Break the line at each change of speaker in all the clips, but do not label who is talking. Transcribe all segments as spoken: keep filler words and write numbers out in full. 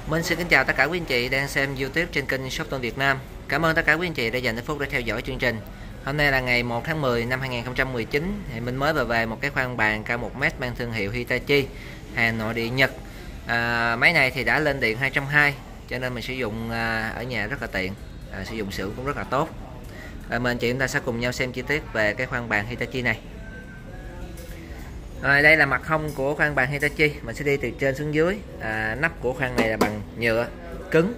Mình xin kính chào tất cả quý anh chị đang xem YouTube trên kênh Shop Tôn Việt Nam. Cảm ơn tất cả quý anh chị đã dành ít phút để theo dõi chương trình. Hôm nay là ngày một tháng mười năm hai nghìn không trăm mười chín, thì mình mới vừa về một cái khoan bàn cao một mét mang thương hiệu Hitachi, hàng nội địa Nhật. À, máy này thì đã lên điện hai trăm hai mươi, cho nên mình sử dụng à, ở nhà rất là tiện, à, sử dụng xưởng cũng rất là tốt. À, mời anh chị chúng ta sẽ cùng nhau xem chi tiết về cái khoan bàn Hitachi này. Rồi, đây là mặt hông của khoan bàn Hitachi, mình sẽ đi từ trên xuống dưới. À, nắp của khoan này là bằng nhựa cứng.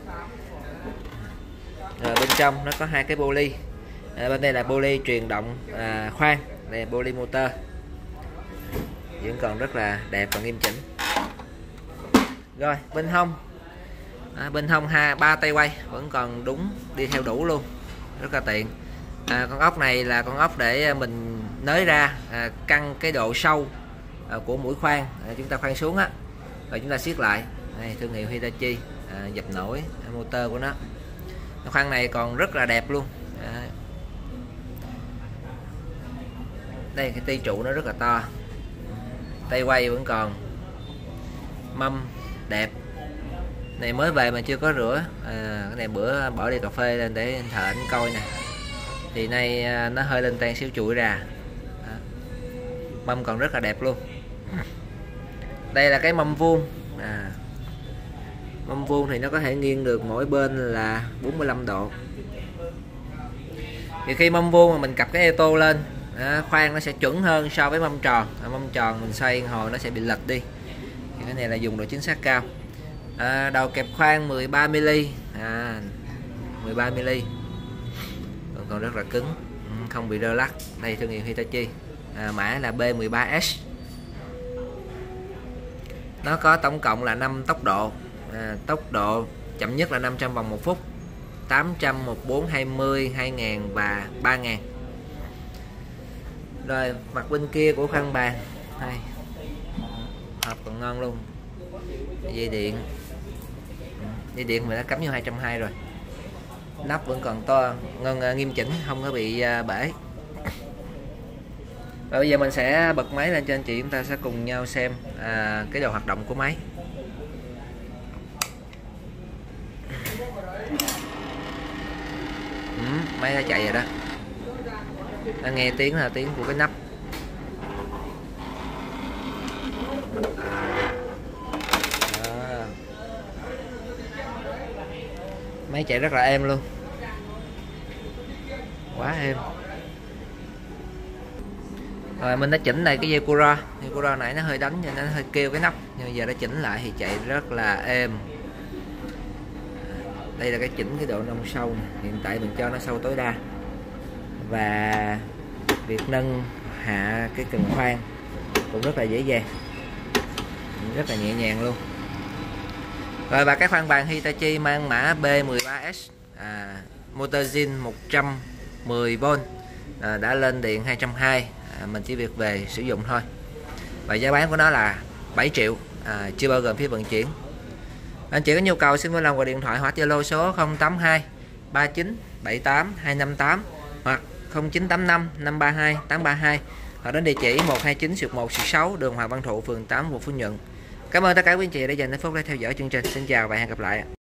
Rồi, bên trong nó có hai cái poly. À, bên đây là poly truyền động à, khoan, đây là poly motor, vẫn còn rất là đẹp và nghiêm chỉnh. Rồi bên hông, à, bên hông ha ba tay quay vẫn còn đúng, đi theo đủ luôn, rất là tiện. À, con ốc này là con ốc để mình nới ra, à, căng cái độ sâu à, của mũi khoan, à, chúng ta khoan xuống á, rồi chúng ta siết lại. Đây, thương hiệu Hitachi, à, dập nổi à, motor của nó. Khoan này còn rất là đẹp luôn. À, đây cái ti trụ nó rất là to, tay quay vẫn còn, mâm đẹp. Này mới về mà chưa có rửa, à, cái này bữa bỏ đi cà phê lên để anh thợ anh coi nè, thì nay à, nó hơi lên tan xíu trụi ra. Đó. Mâm còn rất là đẹp luôn. Đây là cái mâm vuông, à, mâm vuông thì nó có thể nghiêng được mỗi bên là bốn mươi lăm độ. Thì khi mâm vuông mà mình cặp cái ê tô lên, à, khoan nó sẽ chuẩn hơn so với mâm tròn. À, mâm tròn mình xoay hồi nó sẽ bị lệch đi. Thì cái này là dùng độ chính xác cao. À, đầu kẹp khoan mười ba mi li mét, à, mười ba mi li mét, còn, còn rất là cứng, không bị rơ lắc. Đây thương hiệu Hitachi, à, mã là B mười ba S. Nó có tổng cộng là năm tốc độ, à, tốc độ chậm nhất là năm trăm vòng một phút, tám trăm, một bốn, hai mươi, hai nghìn và ba nghìn. Rồi mặt bên kia của khoan bàn đây, hộp còn ngon luôn. Dây điện, dây điện mình đã cắm vô hai trăm hai mươi rồi. Nắp vẫn còn to, ngon, nghiêm chỉnh, không có bị bể. Và bây giờ mình sẽ bật máy lên cho anh chị chúng ta sẽ cùng nhau xem à, cái đồ hoạt động của máy. Ừ, máy đã chạy rồi đó. Đã nghe tiếng là tiếng của cái nắp. Đó. Máy chạy rất là êm luôn, quá êm. Rồi mình đã chỉnh lại cái dây Cura, dây Cura nãy nó hơi đánh cho nên nó hơi kêu cái nắp, nhưng giờ đã chỉnh lại thì chạy rất là êm. Đây là cái chỉnh cái độ nông sâu này. Hiện tại mình cho nó sâu tối đa, và việc nâng hạ cái cần khoan cũng rất là dễ dàng, rất là nhẹ nhàng luôn. Rồi, và cái khoan bàn Hitachi mang mã B mười ba S, à, motor zin một trăm mười vôn, à, đã lên điện hai trăm hai mươi. À, mình chỉ việc về sử dụng thôi. Và giá bán của nó là bảy triệu, à, chưa bao gồm phí vận chuyển. Anh chị có nhu cầu xin vui lòng gọi điện thoại hoặc Zalo số không tám hai ba chín bảy tám hai năm tám hoặc không chín tám năm năm ba hai tám ba hai, hoặc đến địa chỉ một hai chín một sáu đường Hoàng Văn Thụ, phường tám, quận Phú Nhuận. Cảm ơn tất cả quý anh chị đã dành ít phút để theo dõi chương trình. Xin chào và hẹn gặp lại.